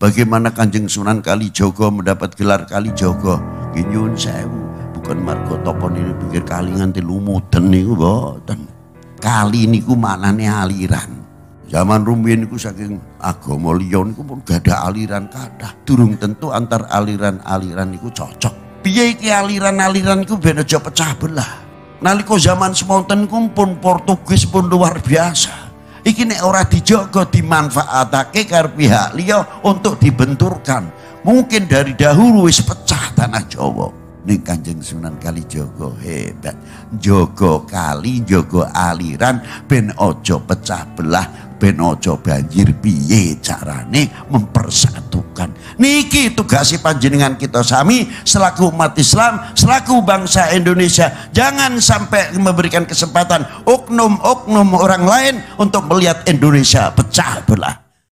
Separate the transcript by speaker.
Speaker 1: Bagaimana Kanjeng Sunan Kalijaga mendapat gelar Kalijaga? Nyuwun sewu, bukan marga topon ini pinggir kali nganti lumuten niku mboten. Kali niku maknane aliran. Zaman rumiyin niku saking agama liya niku pun gak ada aliran kathah. Durung tentu antar aliran-aliran niku cocok. Piye iki aliran-aliran niku ben aja pecah belah. Nalika zaman semonten niku pun Portugis pun luar biasa. Iki nek ora dijaga dimanfaatake karo pihak liya untuk dibenturkan. Mungkin dari dahulu wis pecah tanah Jawa. Ning Kanjeng Sunan Kalijaga hebat. Jaga kali, jaga aliran ben aja pecah belah, ben aja banjir. Piye carane mempersatukan. Niki tugasi panjenengan kita sami selaku umat Islam, selaku bangsa Indonesia. Jangan sampai memberikan kesempatan oknum-oknum orang lain untuk melihat Indonesia pecah belah.